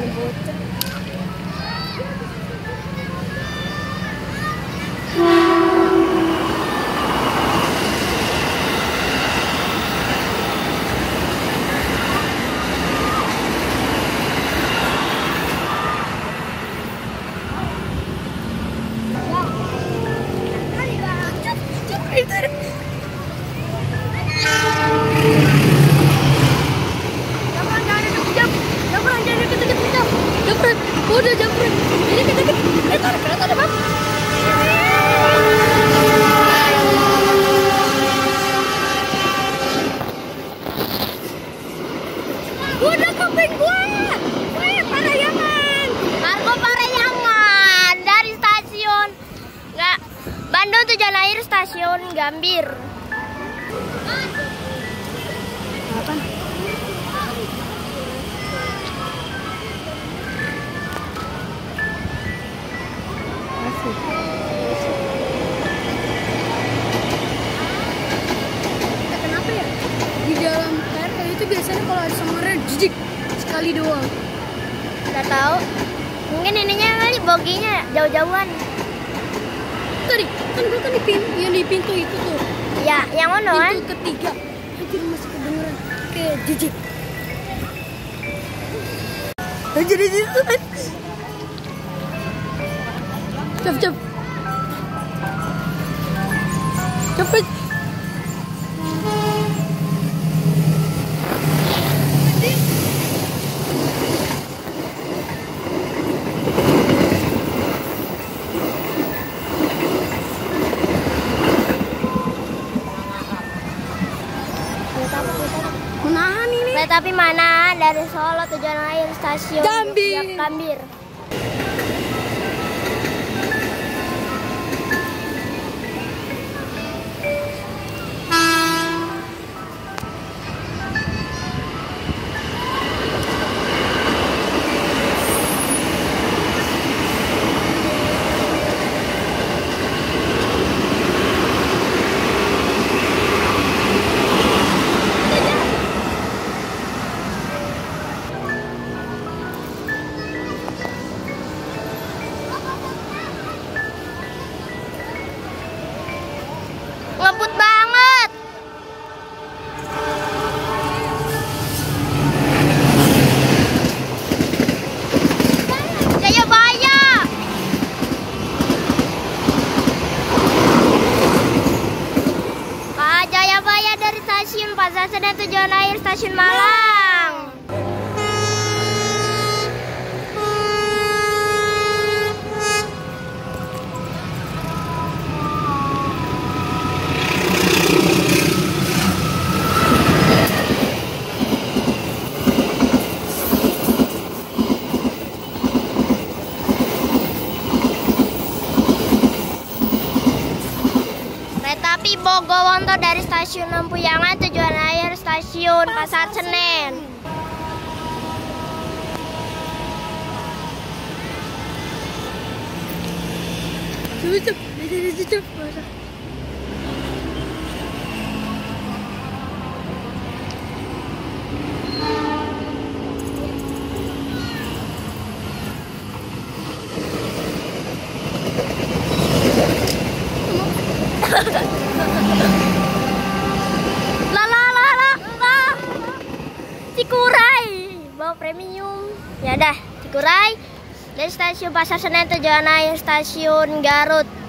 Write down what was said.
Udah jambret. Ini kita tarik kereta deh, Bang. Udah kuping gua. Wih, Parahyangan. Argo Parahyangan dari stasiun Bandung Tujuan Akhir stasiun Gambir. Apa? Kenapa ya? Di dalam KRL itu biasanya kalau ada samarnya jijik sekali doang. Nggak tahu. Mungkin ininya kali boginya jauh-jauhan. Tadi kan gua kan di pintu itu tuh. Ya, yang mana kan? Pintu ketiga. Anjir masih kedengeran kayak jijik. Anjir itu kan. Cep. Cepet. Menahan ini. Kereta api mana? Dari Solo Tujuan Akhir stasiun Gambir. Ngebut banget. Jayabaya. Pak Jayabaya dari stasiun Pasar Senen Tujuan Akhir stasiun Malang. Kereta api Bogowonto dari stasiun Lempuyangan Tujuan Akhir stasiun Pasar Senen. Cep. Cikuray bawa premium. Ya dah, Cikuray dari stasiun Pasar Senen Tujuan Akhir stasiun Garut.